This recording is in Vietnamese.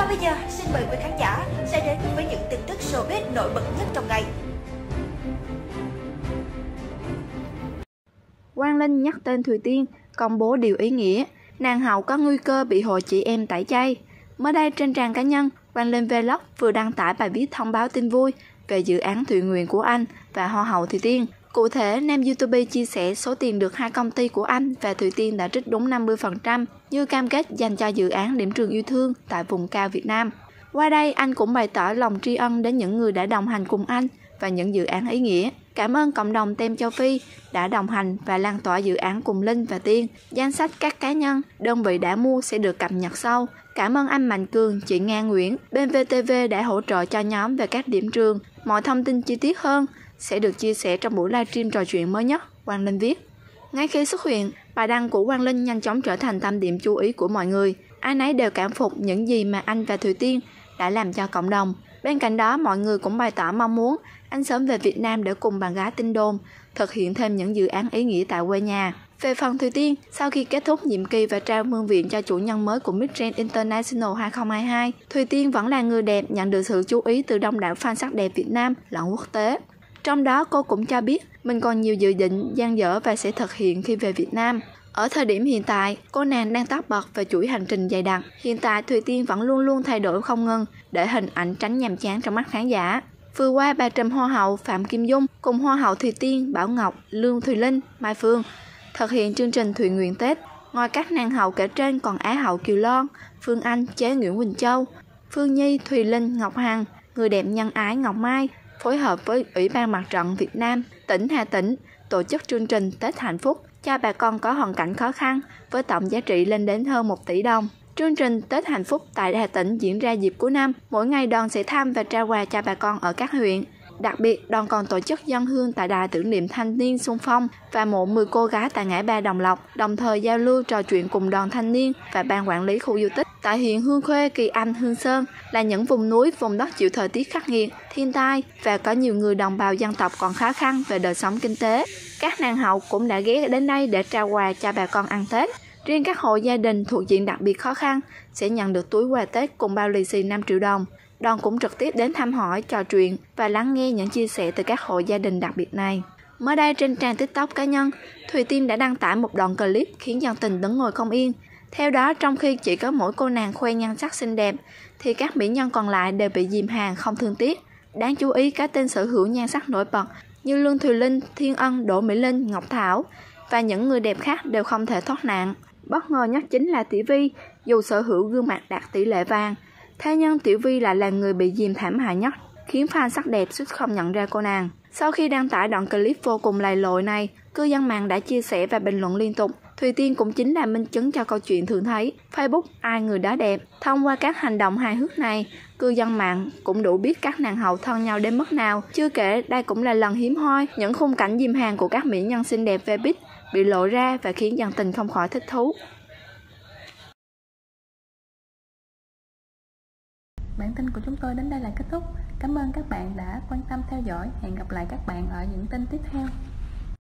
Còn bây giờ, xin mời quý khán giả sẽ đến với những tin tức showbiz nổi bật nhất trong ngày. Quang Linh nhắc tên Thùy Tiên, công bố điều ý nghĩa, nàng hậu có nguy cơ bị hội chị em tẩy chay. Mới đây trên trang cá nhân, Quang Linh Vlog vừa đăng tải bài viết thông báo tin vui về dự án Thụy Nguyện của anh và Hoa hậu Thùy Tiên. Cụ thể, nam YouTuber chia sẻ số tiền được hai công ty của anh và Thùy Tiên đã trích đúng 50% như cam kết dành cho dự án Điểm trường yêu thương tại vùng cao Việt Nam. Qua đây, anh cũng bày tỏ lòng tri ân đến những người đã đồng hành cùng anh và những dự án ý nghĩa. Cảm ơn cộng đồng Tem Châu Phi đã đồng hành và lan tỏa dự án cùng Linh và Tiên. Danh sách các cá nhân, đơn vị đã mua sẽ được cập nhật sau. Cảm ơn anh Mạnh Cường, chị Nga Nguyễn, bên VTV đã hỗ trợ cho nhóm về các điểm trường. Mọi thông tin chi tiết hơn sẽ được chia sẻ trong buổi livestream trò chuyện mới nhất, Quang Linh viết. Ngay khi xuất hiện, bài đăng của Quang Linh nhanh chóng trở thành tâm điểm chú ý của mọi người. Ai nấy đều cảm phục những gì mà anh và Thùy Tiên đã làm cho cộng đồng. Bên cạnh đó, mọi người cũng bày tỏ mong muốn anh sớm về Việt Nam để cùng bạn gái Tin Đồn thực hiện thêm những dự án ý nghĩa tại quê nhà. Về phần Thùy Tiên, sau khi kết thúc nhiệm kỳ và trao vương miện cho chủ nhân mới của Miss Grand International 2022, Thùy Tiên vẫn là người đẹp nhận được sự chú ý từ đông đảo fan sắc đẹp Việt Nam lẫn quốc tế. Trong đó, cô cũng cho biết mình còn nhiều dự định dang dở và sẽ thực hiện khi về Việt Nam. Ở thời điểm hiện tại, cô nàng đang tất bật về chuỗi hành trình dày đặc. Hiện tại, Thùy Tiên vẫn luôn luôn thay đổi không ngừng để hình ảnh tránh nhàm chán trong mắt khán giả. Vừa qua, bà trùm Hoa hậu Phạm Kim Dung cùng Hoa hậu Thùy Tiên, Bảo Ngọc, Lương Thùy Linh, Mai Phương thực hiện chương trình Thụy Nguyện Tết. Ngoài các nàng hậu kể trên còn Á hậu Kiều Loan, Phương Anh, Chế Nguyễn Quỳnh Châu, Phương Nhi, Thùy Linh, Ngọc Hằng, người đẹp nhân ái Ngọc Mai phối hợp với Ủy ban Mặt trận Việt Nam, tỉnh Hà Tĩnh tổ chức chương trình Tết Hạnh Phúc cho bà con có hoàn cảnh khó khăn với tổng giá trị lên đến hơn 1 tỷ đồng. Chương trình Tết Hạnh Phúc tại Hà Tĩnh diễn ra dịp cuối năm, mỗi ngày đoàn sẽ thăm và trao quà cho bà con ở các huyện. Đặc biệt, đoàn còn tổ chức dâng hương tại đài tưởng niệm thanh niên xung phong và mộ 10 cô gái tại ngã ba Đồng Lộc, đồng thời giao lưu trò chuyện cùng đoàn thanh niên và ban quản lý khu di tích. Tại huyện Hương Khê, Kỳ Anh, Hương Sơn là những vùng núi, vùng đất chịu thời tiết khắc nghiệt, thiên tai và có nhiều người đồng bào dân tộc còn khó khăn về đời sống kinh tế. Các nàng hậu cũng đã ghé đến đây để trao quà cho bà con ăn Tết. Riêng các hộ gia đình thuộc diện đặc biệt khó khăn sẽ nhận được túi quà Tết cùng bao lì xì 5 triệu đồng. Đoàn cũng trực tiếp đến thăm hỏi, trò chuyện và lắng nghe những chia sẻ từ các hộ gia đình đặc biệt này. Mới đây trên trang TikTok cá nhân, Thùy Tiên đã đăng tải một đoạn clip khiến dân tình đứng ngồi không yên. Theo đó, trong khi chỉ có mỗi cô nàng khoe nhan sắc xinh đẹp, thì các mỹ nhân còn lại đều bị dìm hàng không thương tiếc. Đáng chú ý, các tên sở hữu nhan sắc nổi bật như Lương Thùy Linh, Thiên Ân, Đỗ Mỹ Linh, Ngọc Thảo và những người đẹp khác đều không thể thoát nạn. Bất ngờ nhất chính là Tiểu Vi, dù sở hữu gương mặt đạt tỷ lệ vàng, thế nhưng Tiểu Vi lại là người bị dìm thảm hại nhất, khiến fan sắc đẹp suýt không nhận ra cô nàng. Sau khi đăng tải đoạn clip vô cùng lầy lội này, cư dân mạng đã chia sẻ và bình luận liên tục. Thùy Tiên cũng chính là minh chứng cho câu chuyện thường thấy Facebook ai người đó đẹp. Thông qua các hành động hài hước này, cư dân mạng cũng đủ biết các nàng hậu thân nhau đến mức nào. Chưa kể, đây cũng là lần hiếm hoi những khung cảnh dìm hàng của các mỹ nhân xinh đẹp về bít bị lộ ra và khiến dân tình không khỏi thích thú. Bản tin của chúng tôi đến đây là kết thúc. Cảm ơn các bạn đã quan tâm theo dõi. Hẹn gặp lại các bạn ở những tin tiếp theo.